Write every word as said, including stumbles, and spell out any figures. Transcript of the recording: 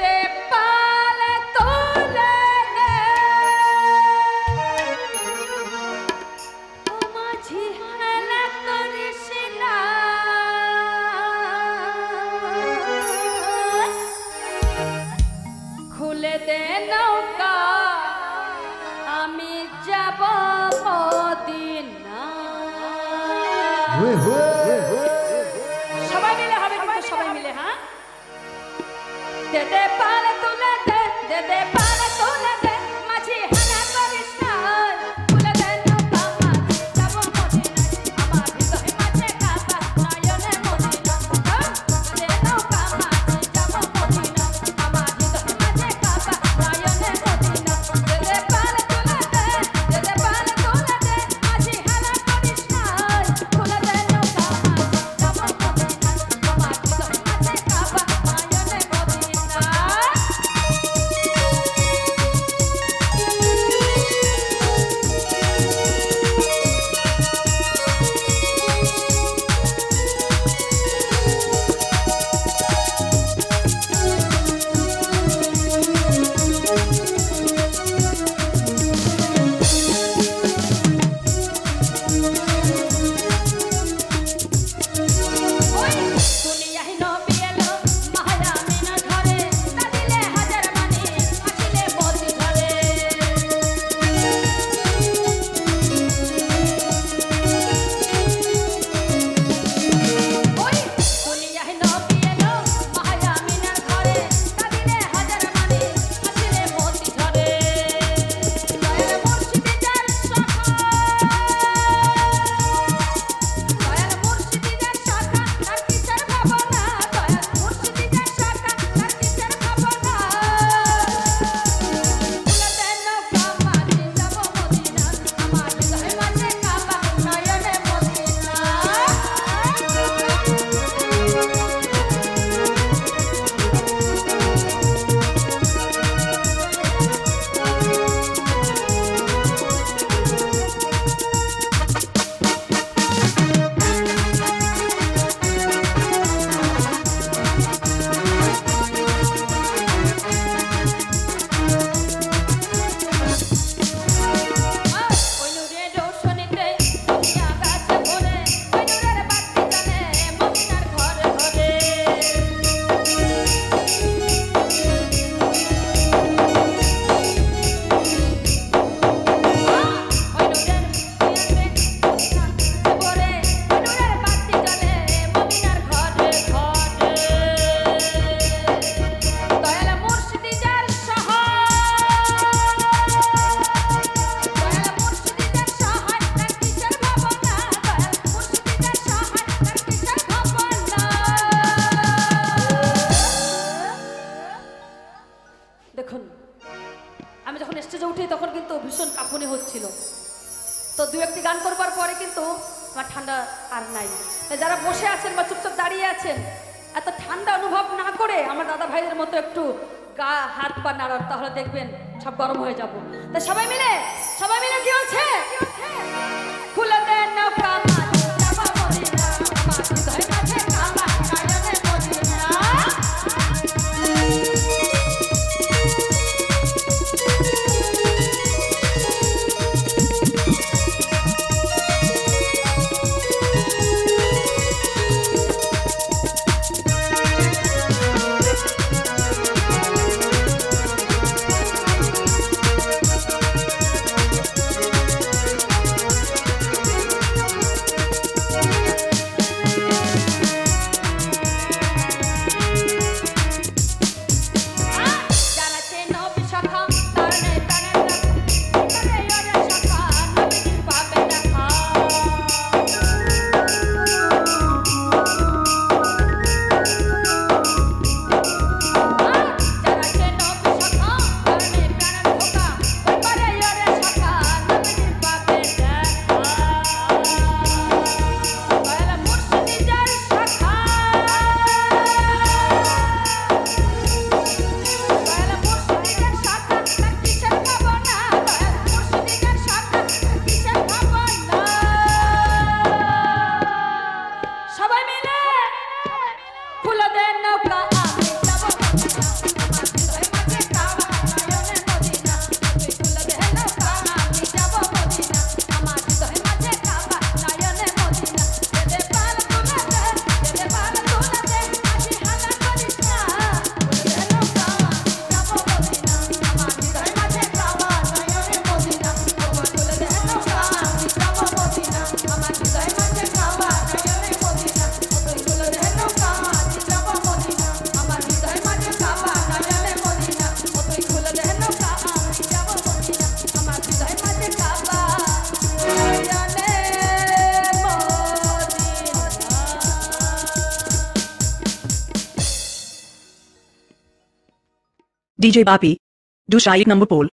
সবাই মিলে হবে কিন্তু সবাই মিলে হ্যাঁ দে দে পালে তুলে দে দে দে পালে তুলে দে মাঝি হানা করিস না তুলে দে নৌকা মাঝি যাব মদিনা আমার হৃদয় মাঝে কাবা নয়নে মদিনা দে নৌকা মাঝি যাব মদিনা আমার হৃদয় মাঝে কাবা নয়নে মদিনা দে দে পালে তুলে দে দে দে পালে তুলে দে মাঝি হানা করিস না তুলে দে নৌকা মাঝি যাব মদিনা আমার হৃদয় মাঝে কাবা নয়নে মদিনা দেখুন আমি যখন স্টেজে উঠি তখন কিন্তু ভীষণ কাঁপুনি হচ্ছিল তো দুই একটি গান করবার পরে কিন্তু আমার ঠান্ডা আর নাই যারা বসে আছেন বা চুপচাপ দাঁড়িয়ে আছেন এত ঠান্ডা অনুভব না করে আমার দাদা ভাইদের মতো একটু গা হাত পা নাড়ার তাহলে দেখবেন সব গরম হয়ে যাব তা সবাই মিলে সবাই মিলে কি হচ্ছে খুলে দেন নৌকা মাঝি যাব মদিনা আমার হৃদয় মাঝে কাবা নয়নে মদিনা খুলে দেন নৌকা আমি যাব D J Bapi. Du Shaik number pole.